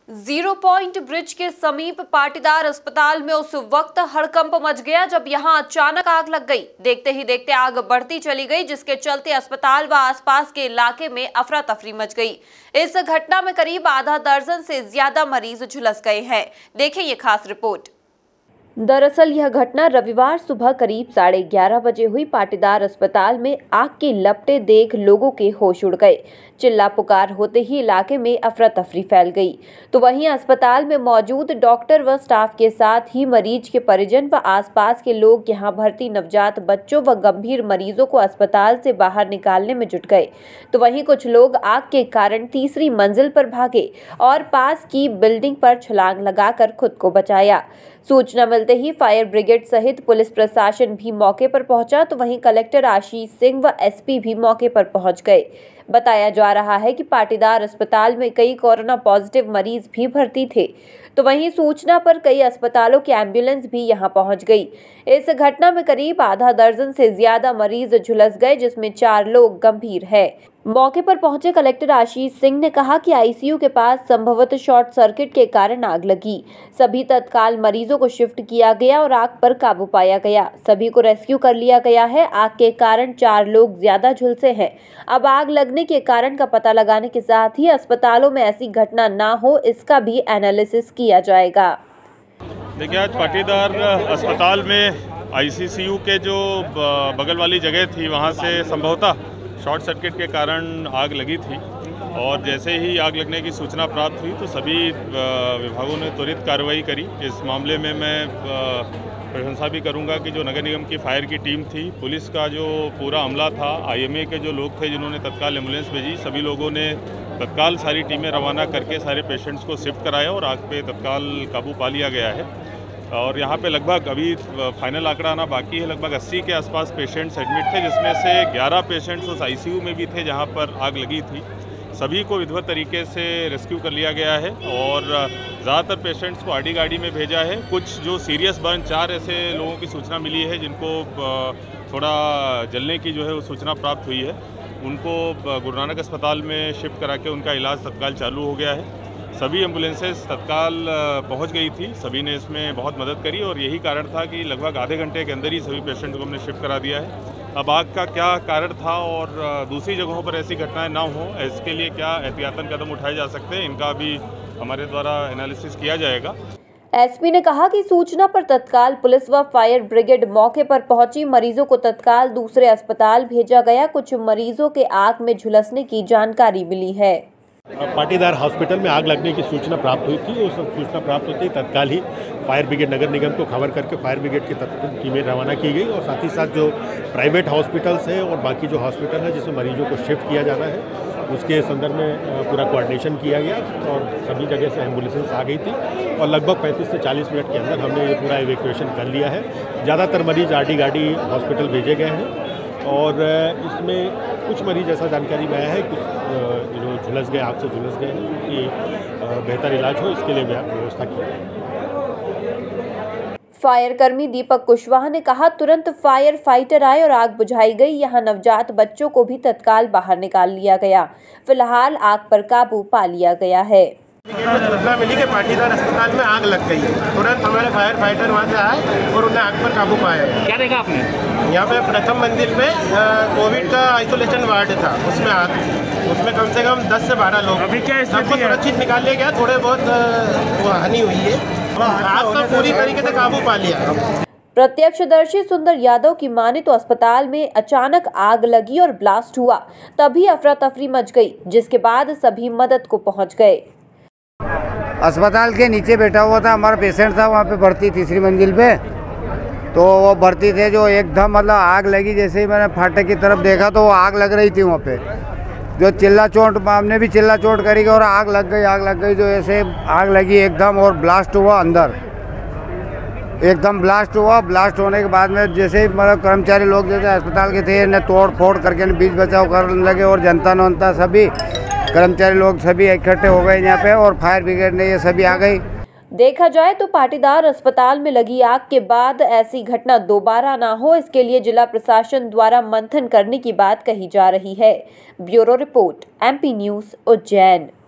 Zero point bridge के समीप पाटीदार अस्पताल में उस वक्त हड़कंप मच गया जब यहां अचानक आग लग गई। देखते ही देखते आग बढ़ती चली गई, जिसके चलते अस्पताल व आसपास के इलाके में अफरा तफरी मच गई। इस घटना में करीब आधा दर्जन से ज्यादा मरीज झुलस गए हैं। देखें ये खास रिपोर्ट। दरअसल यह घटना रविवार सुबह करीब 11:30 बजे हुई। पाटीदार अस्पताल में आग की लपटें देख लोगों के होश उड़ गए। चिल्ला पुकार होते ही इलाके में अफरा तफरी फैल गई। तो वहीं अस्पताल में मौजूद डॉक्टर व स्टाफ के साथ ही मरीज के परिजन व आसपास के लोग यहां भर्ती नवजात बच्चों व गंभीर मरीजों को अस्पताल से बाहर निकालने में जुट गए। तो वहीं कुछ लोग आग के कारण तीसरी मंजिल पर भागे और पास की बिल्डिंग पर छलांग लगाकर खुद को बचाया। सूचना मिलते ही फायर ब्रिगेड सहित पुलिस प्रशासन भी मौके पर पहुंचा। तो वहीं कलेक्टर आशीष सिंह व एसपी भी मौके पर पहुंच गए। बताया जा रहा है कि पाटीदार अस्पताल में कई कोरोना पॉजिटिव मरीज भी भर्ती थे। तो वहीं सूचना पर कई अस्पतालों की एम्बुलेंस भी यहां पहुंच गई। इस घटना में करीब आधा दर्जन से ज्यादा मरीज झुलस गए, जिसमें 4 लोग गंभीर हैं। मौके पर पहुंचे कलेक्टर आशीष सिंह ने कहा कि आईसीयू के पास संभवतः शॉर्ट सर्किट के कारण आग लगी। सभी तत्काल मरीजों को शिफ्ट किया गया और आग पर काबू पाया गया। सभी को रेस्क्यू कर लिया गया है। आग के कारण 4 लोग ज्यादा झुलसे हैं। अब आग लगने के कारण का पता लगाने के साथ ही अस्पतालों में ऐसी घटना ना हो, इसका भी एनालिसिस किया जाएगा। देखिए, आज पाटीदार अस्पताल में आईसीयू के जो बगल वाली जगह थी, वहाँ से संभवतः शॉर्ट सर्किट के कारण आग लगी थी। और जैसे ही आग लगने की सूचना प्राप्त हुई तो सभी विभागों ने त्वरित कार्रवाई करी। इस मामले में मैं प्रशंसा भी करूंगा कि जो नगर निगम की फायर की टीम थी, पुलिस का जो पूरा अमला था, आईएमए के जो लोग थे जिन्होंने तत्काल एम्बुलेंस भेजी, सभी लोगों ने तत्काल सारी टीमें रवाना करके सारे पेशेंट्स को शिफ्ट कराया और आग पे तत्काल काबू पा लिया गया है। और यहाँ पे लगभग अभी फाइनल आंकड़ा आना बाकी है, लगभग 80 के आसपास पेशेंट्स एडमिट थे, जिसमें से 11 पेशेंट्स उस आईसीयू में भी थे जहाँ पर आग लगी थी। सभी को विधिवत तरीके से रेस्क्यू कर लिया गया है और ज़्यादातर पेशेंट्स को आरडी गाड़ी में भेजा है। कुछ जो सीरियस बर्न, 4 ऐसे लोगों की सूचना मिली है जिनको थोड़ा जलने की जो है वो सूचना प्राप्त हुई है। उनको गुरु नानक अस्पताल में शिफ्ट करा के उनका इलाज तत्काल चालू हो गया है। सभी एम्बुलेंसेस तत्काल पहुंच गई थी, सभी ने इसमें बहुत मदद करी और यही कारण था कि लगभग आधे घंटे के अंदर ही सभी पेशेंट को हमने शिफ्ट करा दिया है। अब आग का क्या कारण था और दूसरी जगहों पर ऐसी घटनाएं ना हो, इसके लिए क्या एहतियातन कदम उठाए जा सकते हैं, इनका भी हमारे द्वारा एनालिसिस किया जाएगा। एसपी ने कहा कि सूचना पर तत्काल पुलिस व फायर ब्रिगेड मौके पर पहुंची। मरीजों को तत्काल दूसरे अस्पताल भेजा गया। कुछ मरीजों के आग में झुलसने की जानकारी मिली है। पाटीदार हॉस्पिटल में आग लगने की सूचना प्राप्त हुई थी। उस सूचना प्राप्त होते ही तत्काल ही फायर ब्रिगेड नगर निगम को खबर करके फायर ब्रिगेड की टीमें रवाना की गई और साथ ही साथ जो प्राइवेट हॉस्पिटल्स हैं और बाकी जो हॉस्पिटल है जिसमें मरीजों को शिफ्ट किया जाना है, उसके संदर्भ में पूरा कोऑर्डिनेशन किया गया और सभी जगह से एम्बुलेंस आ गई थी और लगभग 35 से 40 मिनट के अंदर हमने ये पूरा इवैक्यूएशन कर लिया है। ज़्यादातर मरीज आरडी गाड़ी हॉस्पिटल भेजे गए हैं और इसमें कुछ मरीज ऐसा जानकारी में आया है, कुछ जो झुलस गए, आग से झुलस गए हैं, कि बेहतर इलाज हो इसके लिए व्यवस्था की है। फायर कर्मी दीपक कुशवाहा ने कहा, तुरंत फायर फाइटर आए और आग बुझाई गई। यहां नवजात बच्चों को भी तत्काल बाहर निकाल लिया गया। फिलहाल आग पर काबू पा लिया गया है। सूचना मिली कि पाटीदार अस्पताल में आग लग गई है। तुरंत हमारे फायर फाइटर वहाँ से आए और उन्हें आग पर काबू पाया है। क्या देखा आपने? यहाँ पे प्रथम मंजिल में कोविड का आइसोलेशन वार्ड था, उसमें आग थी। उसमें कम से कम 10 से 12 लोग। अभी क्या सबको सुरक्षित निकाल लिया गया। थोड़े बहुत हानि हुई है। आग तो पूरी तरीके से काबू पा लिया। प्रत्यक्षदर्शी सुंदर यादव की माने तो अस्पताल में अचानक आग लगी और ब्लास्ट हुआ, तभी अफरा तफरी मच गई, जिसके बाद सभी मदद को पहुंच गए। अस्पताल के नीचे बैठा हुआ था हमारा पेशेंट था, वहाँ पे भर्ती तीसरी मंजिल पे। तो वो भर्ती थे, जो एकदम मतलब आग लगी। जैसे ही मैंने फाटक की तरफ देखा तो वो आग लग रही थी वहाँ पे। जो चिल्ला चोट, हमने भी चिल्ला चोट करी और आग लग गई। जो ऐसे आग लगी एकदम और ब्लास्ट हुआ अंदर, एकदम ब्लास्ट हुआ। ब्लास्ट होने के बाद में जैसे ही मतलब कर्मचारी लोग जैसे अस्पताल के थे, इन्हें तोड़ फोड़ करके बीच बचाव करने लगे और जनता सभी कर्मचारी लोग सभी इकट्ठे हो गए यहाँ पे और फायर ब्रिगेड ने ये सभी आ गई। देखा जाए तो पाटीदार अस्पताल में लगी आग के बाद ऐसी घटना दोबारा ना हो, इसके लिए जिला प्रशासन द्वारा मंथन करने की बात कही जा रही है। Bureau report, MP news, Ujjain.